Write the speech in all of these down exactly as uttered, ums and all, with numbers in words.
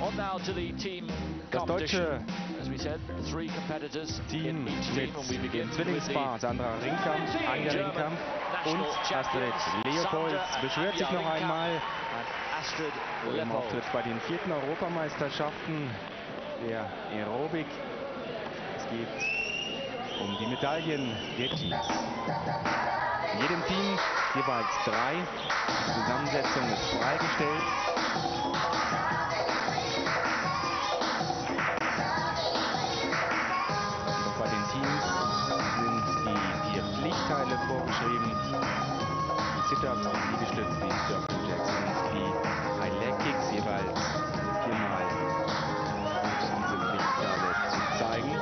Das deutsche Team mit dem Zwillingspaar Sandra Ringkamp, Anja Ringkamp und Astrid Leopold beschwert sich noch einmal im Auftritt bei den vierten Europameisterschaften der Aerobik. Es geht um die Medaillen der Teams. In jedem Team jeweils drei. Die Zusammensetzung ist freigestellt. Und bei den Teams sind die vier Pflichtteile vorgeschrieben. Die Sit-Ups, die Liegestütze, die Jumping Jacks und die High Leg Kicks, jeweils viermal diese Pflichtteile zu zeigen.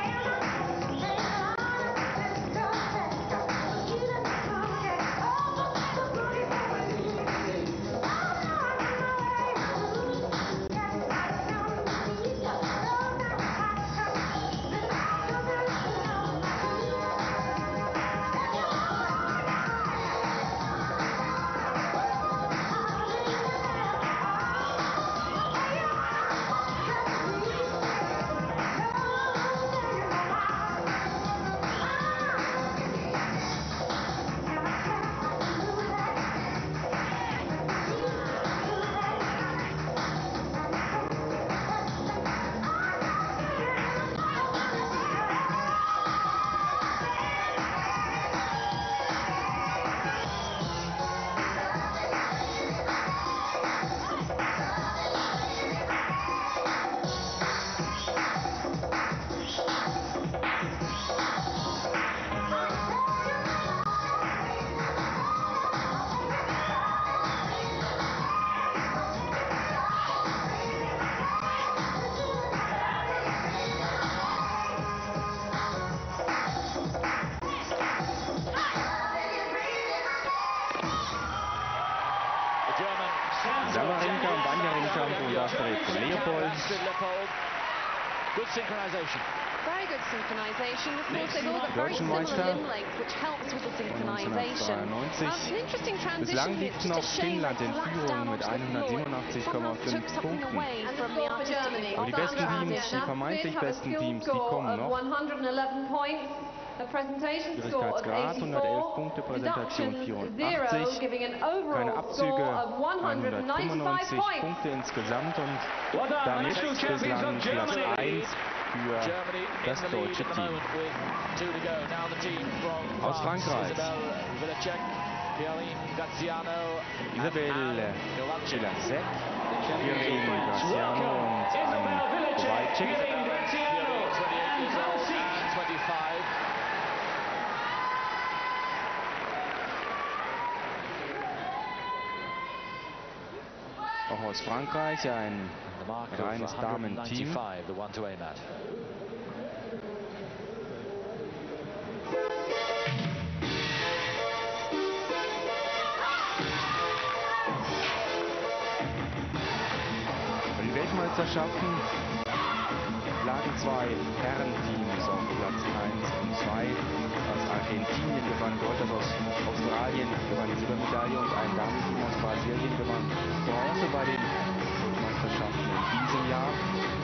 Sandra Ringkamp, Anja Ringkamp und Astrid Leopold. Good synchronization. Very good synchronization. Of course, they've all got very Deutschen similar limb length, which helps with the synchronization. neunzehnhundertdreiundneunzig. Bislang liegt noch Finnland in Führung mit hundertsiebenundachtzig Komma fünf Punkten. Aber die besten Teams, die vermeintlich besten Teams, die kommen noch. Schwierigkeitsgrad hundertelf Punkte, Präsentation vierundachtzig, keine Abzüge, hundertfünfundneunzig Punkte insgesamt und damit bislang Platz eins für das deutsche Team. Aus Frankreich Isabelle Gilazek, Irene Graziano und Anne Kowalczyk. Auch aus Frankreich ein reines Damen-Team. Bei den Weltmeisterschaften lagen zwei Herrenteams auf Platz eins und zwei. Aus Argentinien gewann Gold, das aus Australien gewann die Silbermedaille und ein Damenteam aus Brasilien gewann Bronze bei den Weltmeisterschaften in diesem Jahr.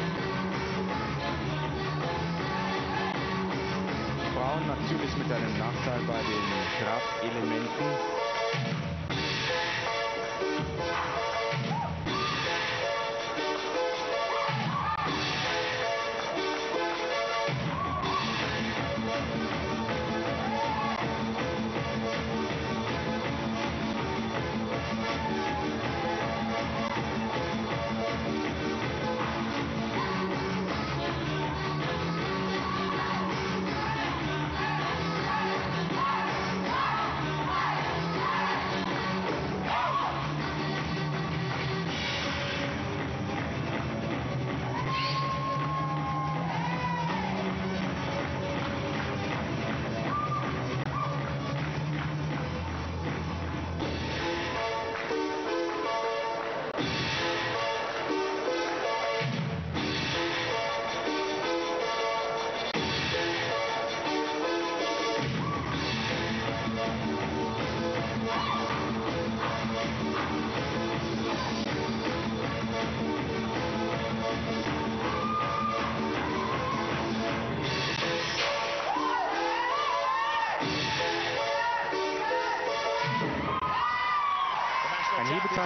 Frauen natürlich mit einem Nachteil bei den Kraftelementen.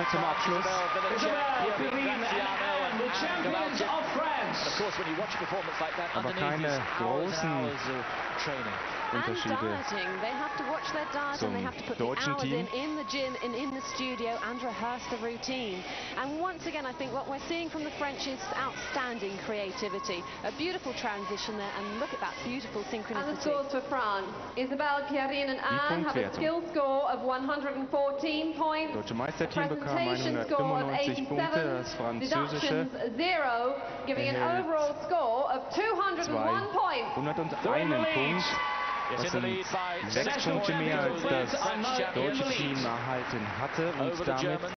nochmal zum Abschluss. Aber keine großen Unterschiede zum deutschen Team. In the gym and in the studio and rehearse the routine. And once again, I think what we're seeing from the French is outstanding creativity. A beautiful transition there, and look at that beautiful synchronicity. And the scores for France. Isabelle, Pierrine and Anne have a skill score of one hundred fourteen points. Das deutsche Meisterteam bekam hundertfünfundneunzig Punkte, das französische zero, giving an overall score of two hundred one points. hunderteins Punkt. Das sind sechs Punkte mehr als das deutsche Team erhalten hatte und damit